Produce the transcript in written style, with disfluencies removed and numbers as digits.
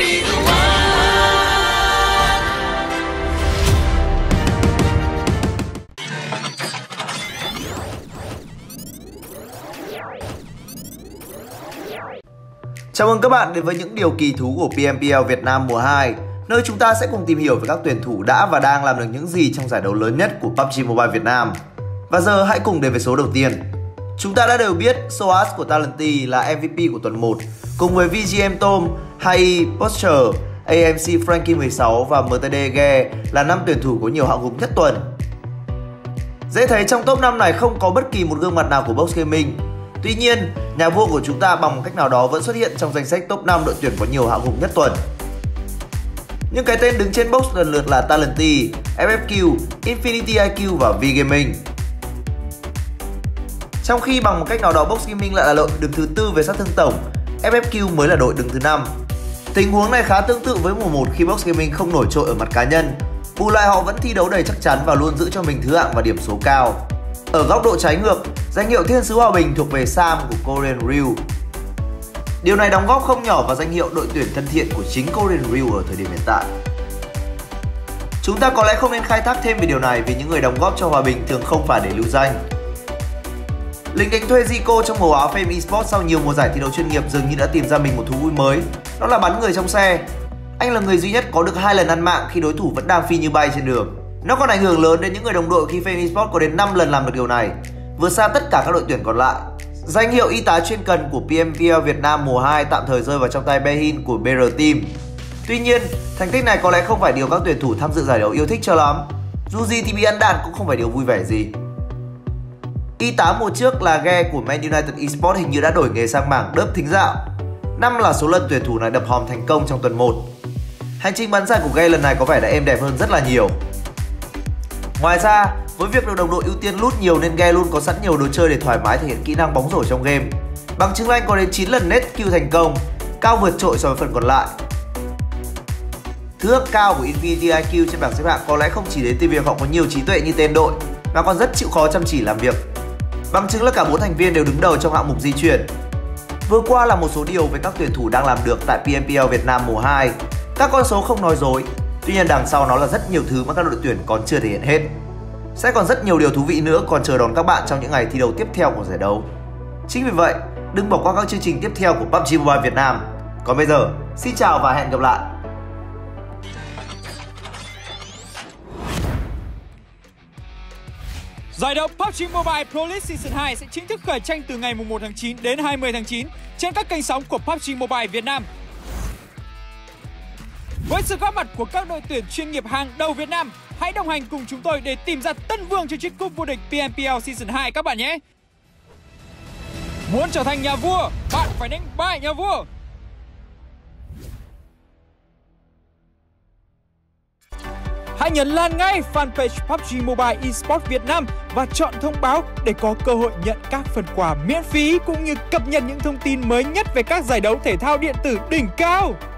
be the one. Chào mừng các bạn đến với những điều kỳ thú của PMPL Việt Nam mùa 2, nơi chúng ta sẽ cùng tìm hiểu về các tuyển thủ đã và đang làm được những gì trong giải đấu lớn nhất của PUBG Mobile Việt Nam. Và giờ hãy cùng đến với số đầu tiên. Chúng ta đã đều biết Soaz của Talenti là MVP của tuần 1, cùng với VGM Tom, Hai Poster, AMC Frankie 16 và MTD Ge là 5 tuyển thủ có nhiều hạng mục nhất tuần. Dễ thấy trong top 5 này không có bất kỳ một gương mặt nào của Box Gaming. Tuy nhiên, nhà vua của chúng ta bằng một cách nào đó vẫn xuất hiện trong danh sách top 5 đội tuyển có nhiều hạng mục nhất tuần. Những cái tên đứng trên Box lần lượt là Talenti, FFQ, Infinity IQ và VGaming. Trong khi bằng một cách nào đó Box Gaming lại là đội đứng thứ 4 về sát thương tổng, FFQ mới là đội đứng thứ 5. Tình huống này khá tương tự với mùa 1 khi Box Gaming không nổi trội ở mặt cá nhân. Bù lại họ vẫn thi đấu đầy chắc chắn và luôn giữ cho mình thứ hạng và điểm số cao. Ở góc độ trái ngược, danh hiệu Thiên sứ Hòa bình thuộc về Sam của Korean Real. Điều này đóng góp không nhỏ vào danh hiệu đội tuyển thân thiện của chính Korean Real ở thời điểm hiện tại. Chúng ta có lẽ không nên khai thác thêm về điều này vì những người đóng góp cho Hòa bình thường không phải để lưu danh. Lính đánh thuê Zico trong màu áo Fame Esports sau nhiều mùa giải thi đấu chuyên nghiệp dường như đã tìm ra mình một thú vui mới, đó là bắn người trong xe. Anh là người duy nhất có được 2 lần ăn mạng khi đối thủ vẫn đang phi như bay trên đường. Nó còn ảnh hưởng lớn đến những người đồng đội khi Fame Esports có đến 5 lần làm được điều này, vượt xa tất cả các đội tuyển còn lại. Danh hiệu y tá chuyên cần của PMPL Việt Nam mùa 2 tạm thời rơi vào trong tay Behin của BR Team. Tuy nhiên, thành tích này có lẽ không phải điều các tuyển thủ tham dự giải đấu yêu thích cho lắm. Dù gì thì bị ăn đạn cũng không phải điều vui vẻ gì. Y tá mùa trước là Ge của Man United Esports hình như đã đổi nghề sang mảng đớp thính dạo. 5 là số lần tuyển thủ này đập hòm thành công trong tuần 1. Hành trình bắn giải của Ge lần này có vẻ đã êm đẹp hơn rất là nhiều. Ngoài ra, với việc được đồng đội ưu tiên loot nhiều nên Ge luôn có sẵn nhiều đồ chơi để thoải mái thể hiện kỹ năng bóng rổ trong game. Bằng chứng là anh có đến 9 lần net kill thành công, cao vượt trội so với phần còn lại. Thứ hạng cao của Infinity IQ trên bảng xếp hạng có lẽ không chỉ đến từ việc họ có nhiều trí tuệ như tên đội, mà còn rất chịu khó chăm chỉ làm việc. Bằng chứng là cả 4 thành viên đều đứng đầu trong hạng mục di chuyển. Vừa qua là một số điều về các tuyển thủ đang làm được tại PMPL Việt Nam mùa 2. Các con số không nói dối, tuy nhiên đằng sau nó là rất nhiều thứ mà các đội tuyển còn chưa thể hiện hết. Sẽ còn rất nhiều điều thú vị nữa còn chờ đón các bạn trong những ngày thi đấu tiếp theo của giải đấu. Chính vì vậy, đừng bỏ qua các chương trình tiếp theo của PUBG Mobile Việt Nam. Còn bây giờ, xin chào và hẹn gặp lại! Giải đấu PUBG Mobile Pro League Season 2 sẽ chính thức khởi tranh từ ngày 1 tháng 9 đến 20 tháng 9 trên các kênh sóng của PUBG Mobile Việt Nam. Với sự góp mặt của các đội tuyển chuyên nghiệp hàng đầu Việt Nam, hãy đồng hành cùng chúng tôi để tìm ra tân vương cho chiếc cúp vô địch PMPL Season 2 các bạn nhé! Muốn trở thành nhà vua, bạn phải đánh bại nhà vua! Hãy nhấn like ngay fanpage PUBG Mobile Esports Việt Nam và chọn thông báo để có cơ hội nhận các phần quà miễn phí cũng như cập nhật những thông tin mới nhất về các giải đấu thể thao điện tử đỉnh cao.